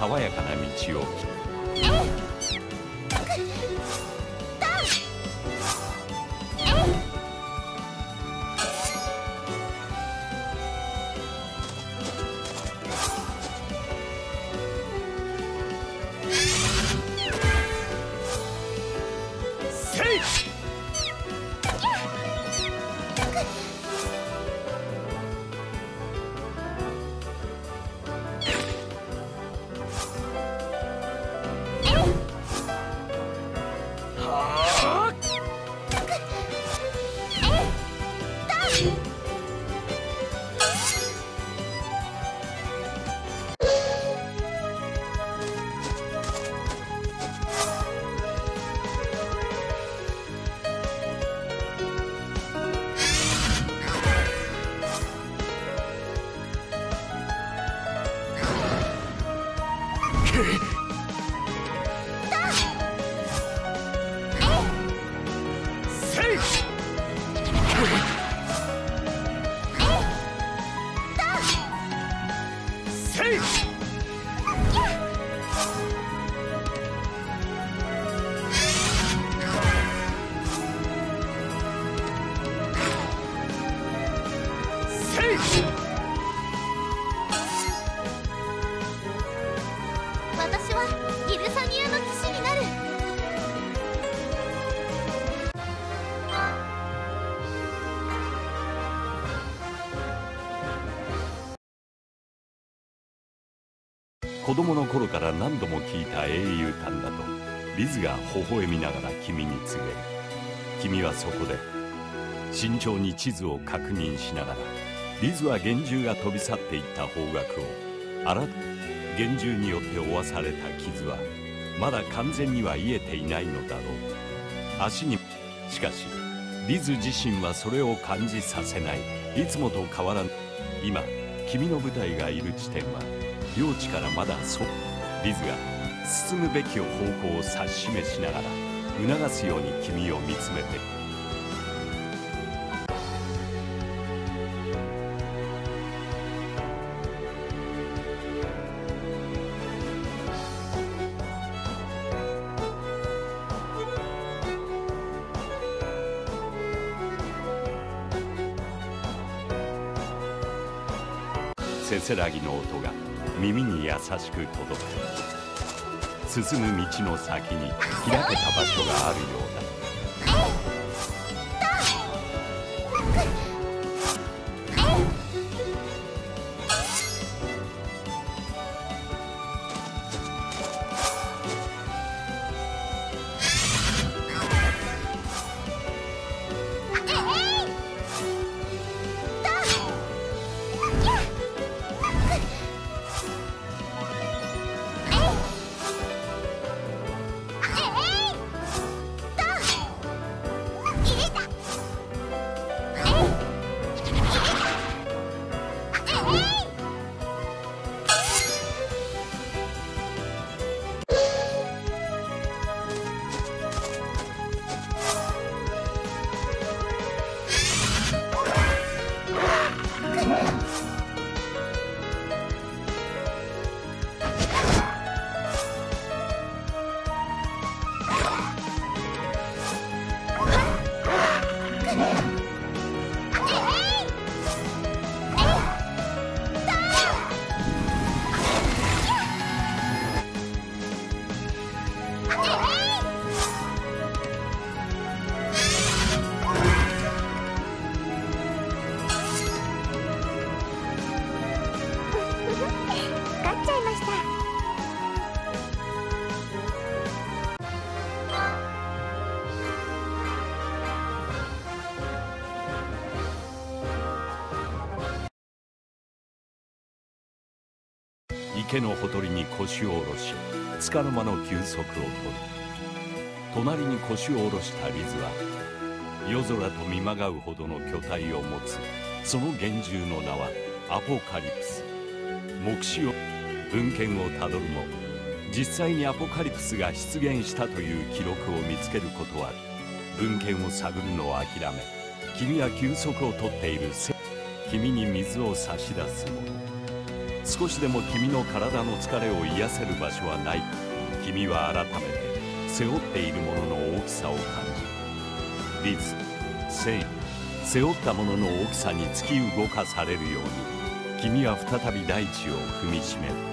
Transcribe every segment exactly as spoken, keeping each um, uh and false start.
爽やかな道を子供の頃から何度も聞いた英雄譚だとリズが微笑みながら君に告げる。君はそこで慎重に地図を確認しながら、リズは幻獣が飛び去っていった方角をあら幻獣によって負わされた傷はまだ完全には癒えていないのだろう。足にしかしリズ自身はそれを感じさせない。いつもと変わらぬ。今君の部隊がいる地点は領地からまだそリズが進むべき方向を指し示しながら促すように君を見つめて。せせらぎの音が耳に優しく届く。進む道の先に開けた場所があるようだ。池のほとりに腰を下ろし、つかの間の休息をとる。隣に腰を下ろしたリズは夜空と見まがうほどの巨体を持つ。その幻獣の名はアポカリプス。目視を文献をたどるも実際にアポカリプスが出現したという記録を見つけることは文献を探るのを諦め、君は休息をとっているせ君に水を差し出すもの。 少しでも君の体の疲れを癒せる場所はない。君は改めて背負っているものの大きさを感じる。リズ、セイン、背負ったものの大きさに突き動かされるように君は再び大地を踏みしめる。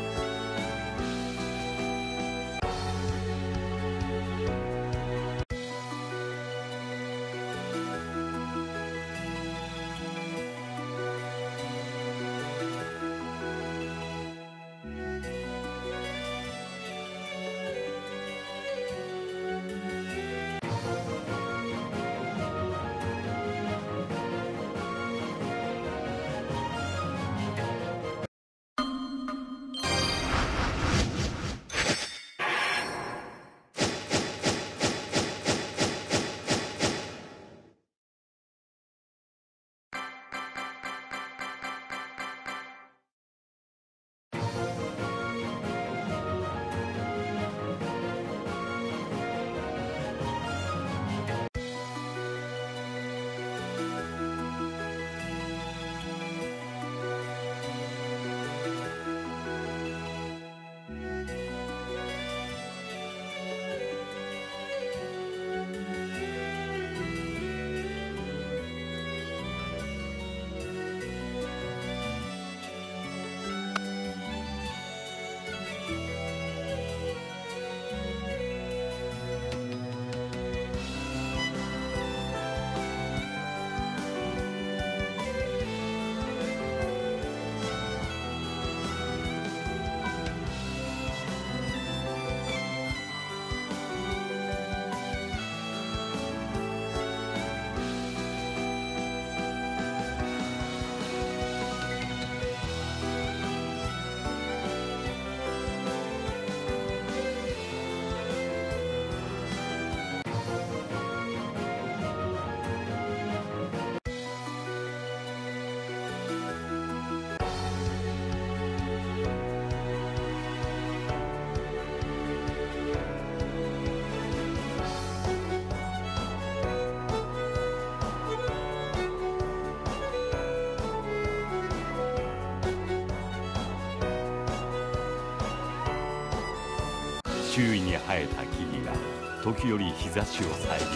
周囲に生えた木々が時折日差しを遮っている。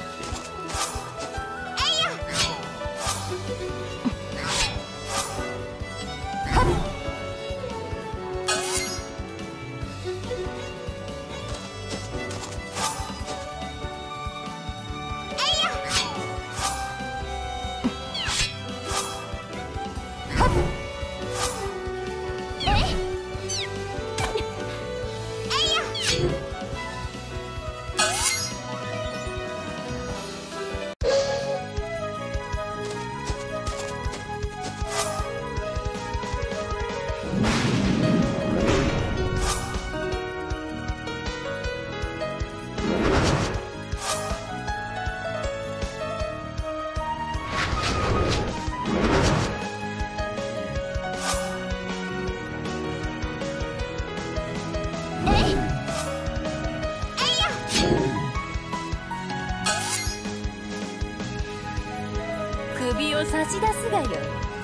首を差し出すがよ。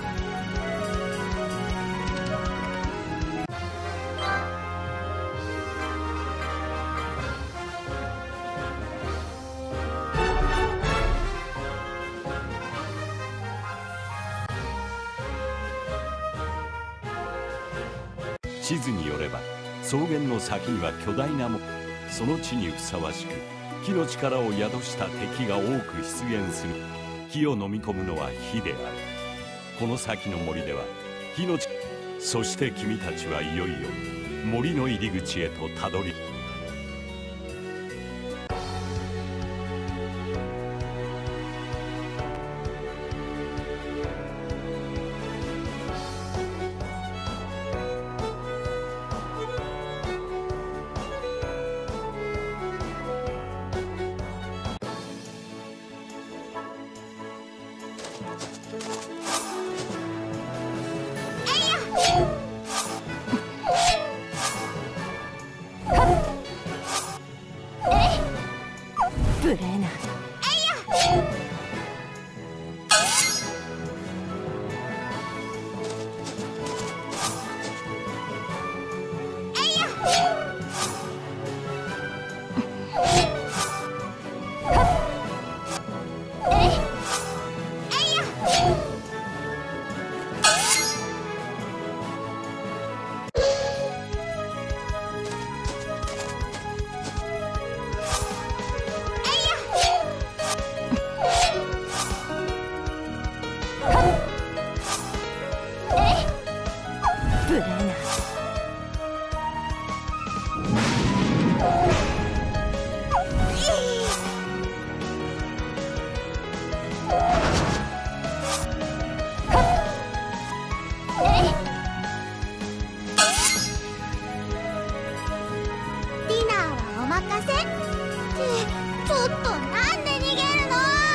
地図によれば草原の先には巨大なもその地にふさわしく火の力を宿した敵が多く出現する。火を飲み込むのは火である。この先の森では火の力、そして君たちはいよいよ森の入り口へとたどりブレーナー。 任せってちょっとなんで逃げるの。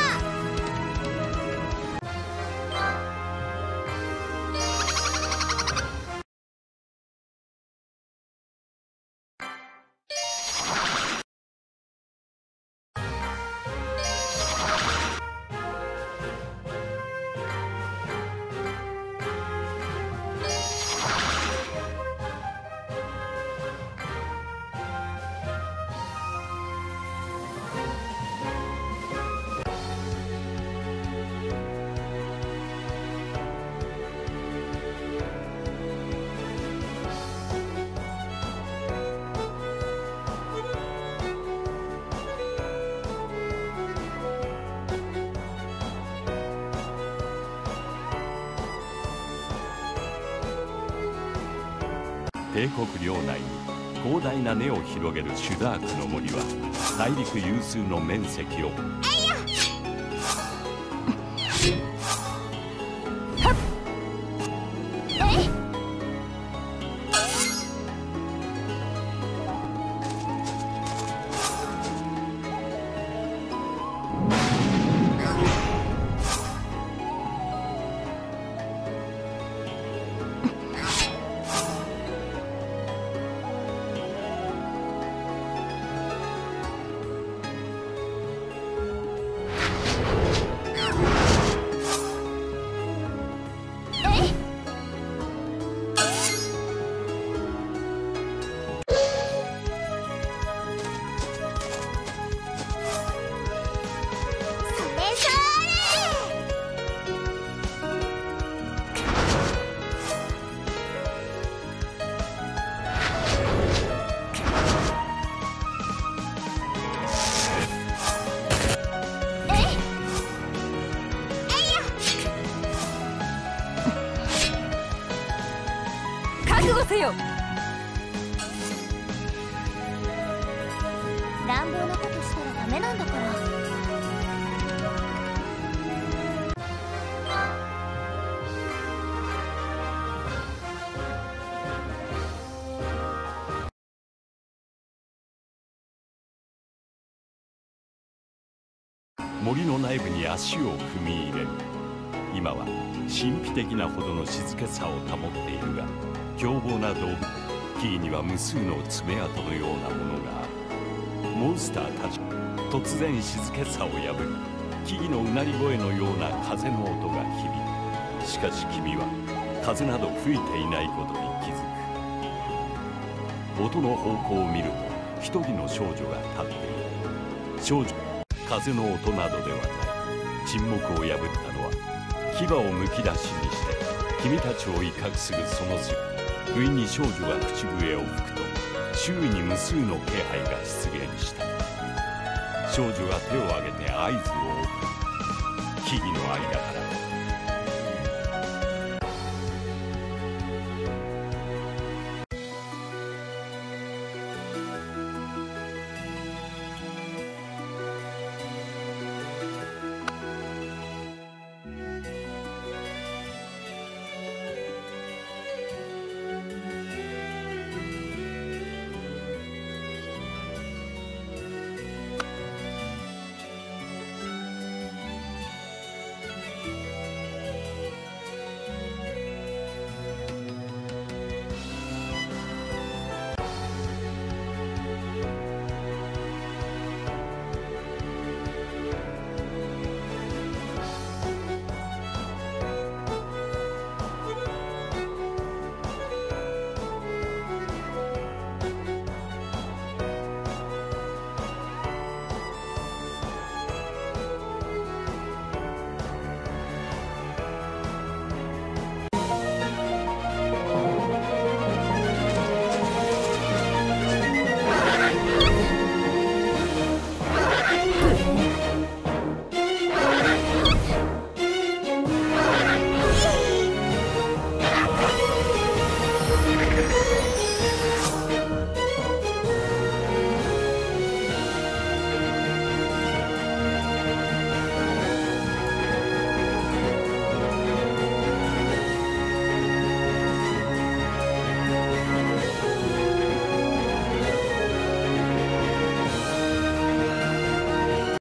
帝国領内に広大な根を広げるシュダークの森は大陸有数の面積を覚悟せよ。 乱暴なことしたらダメなんだから。 森の内部に足を踏み入れる。今は神秘的なほどの静けさを保っているが、凶暴な動物木々には無数の爪痕のようなものがある。モンスターたち突然静けさを破り、木々のうなり声のような風の音が響く。しかし君は風など吹いていないことに気づく。音の方向を見ると一人の少女が立っている。少女風の音などではない。沈黙を破ったのは牙をむき出しにして君たちを威嚇するその姿。不意に少女が口笛を吹くと周囲に無数の気配が出現した。少女が手を挙げて合図を送る。木々の間から